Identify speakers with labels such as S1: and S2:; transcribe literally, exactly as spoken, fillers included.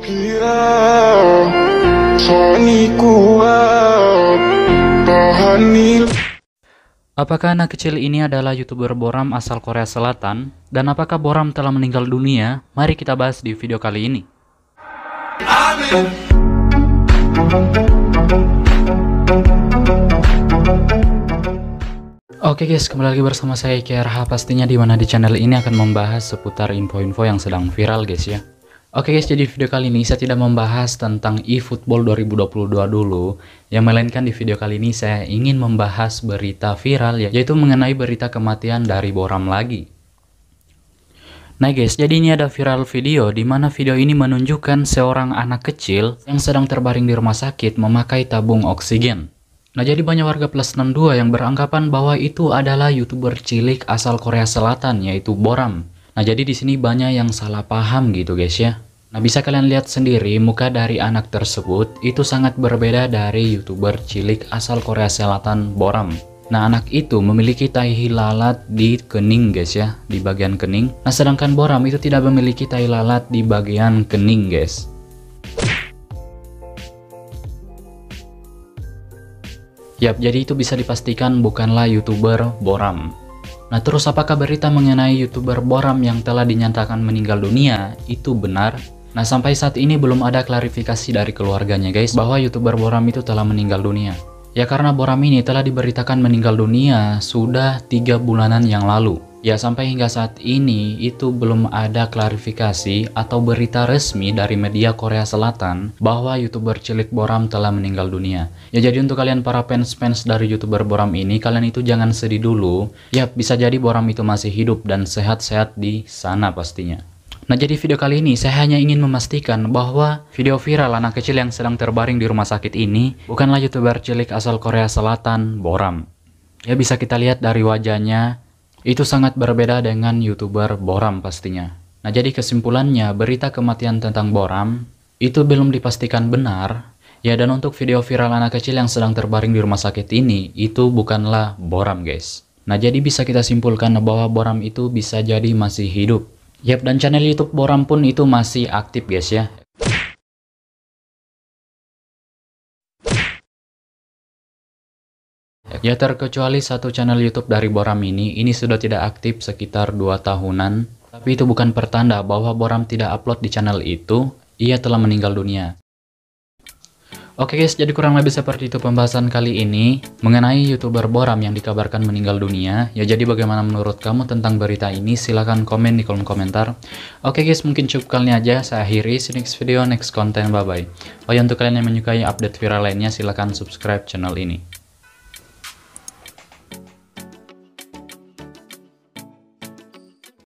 S1: Apakah anak kecil ini adalah YouTuber Boram asal Korea Selatan? Dan apakah Boram telah meninggal dunia? Mari kita bahas di video kali ini. Oke guys, kembali lagi bersama saya K R H. Pastinya di mana di channel ini akan membahas seputar info-info yang sedang viral guys ya. Oke guys, jadi video kali ini saya tidak membahas tentang eFootball dua ribu dua puluh dua dulu, yang melainkan di video kali ini saya ingin membahas berita viral, yaitu mengenai berita kematian dari Boram lagi. Nah guys, jadi ini ada viral video di mana video ini menunjukkan seorang anak kecil yang sedang terbaring di rumah sakit memakai tabung oksigen. Nah jadi banyak warga plus enam puluh dua yang beranggapan bahwa itu adalah YouTuber cilik asal Korea Selatan, yaitu Boram. Nah jadi di sini banyak yang salah paham gitu guys ya. Nah bisa kalian lihat sendiri muka dari anak tersebut itu sangat berbeda dari YouTuber cilik asal Korea Selatan Boram. Nah anak itu memiliki tai lalat di kening guys ya, di bagian kening. Nah sedangkan Boram itu tidak memiliki tai lalat di bagian kening guys. Yap, jadi itu bisa dipastikan bukanlah YouTuber Boram. Nah terus apakah berita mengenai YouTuber Boram yang telah dinyatakan meninggal dunia itu benar? Nah sampai saat ini belum ada klarifikasi dari keluarganya guys bahwa YouTuber Boram itu telah meninggal dunia. Ya karena Boram ini telah diberitakan meninggal dunia sudah tiga bulanan yang lalu. Ya sampai hingga saat ini itu belum ada klarifikasi atau berita resmi dari media Korea Selatan bahwa YouTuber cilik Boram telah meninggal dunia. Ya jadi untuk kalian para fans-fans dari YouTuber Boram ini, kalian itu jangan sedih dulu. Ya bisa jadi Boram itu masih hidup dan sehat-sehat di sana pastinya. Nah jadi video kali ini saya hanya ingin memastikan bahwa video viral anak kecil yang sedang terbaring di rumah sakit ini bukanlah YouTuber cilik asal Korea Selatan Boram. Ya bisa kita lihat dari wajahnya, itu sangat berbeda dengan YouTuber Boram pastinya. Nah jadi kesimpulannya berita kematian tentang Boram itu belum dipastikan benar. Ya dan untuk video viral anak kecil yang sedang terbaring di rumah sakit ini itu bukanlah Boram guys. Nah jadi bisa kita simpulkan bahwa Boram itu bisa jadi masih hidup. Yap, dan channel YouTube Boram pun itu masih aktif guys ya. Ya terkecuali satu channel YouTube dari Boram ini, ini sudah tidak aktif sekitar dua tahunan. Tapi itu bukan pertanda bahwa Boram tidak upload di channel itu, ia telah meninggal dunia. Oke guys, jadi kurang lebih seperti itu pembahasan kali ini mengenai YouTuber Boram yang dikabarkan meninggal dunia. Ya jadi bagaimana menurut kamu tentang berita ini? Silahkan komen di kolom komentar. Oke guys, mungkin cukup kali ini aja. Saya akhiri, see you next video, next content, bye bye. Oh ya untuk kalian yang menyukai update viral lainnya, silahkan subscribe channel ini.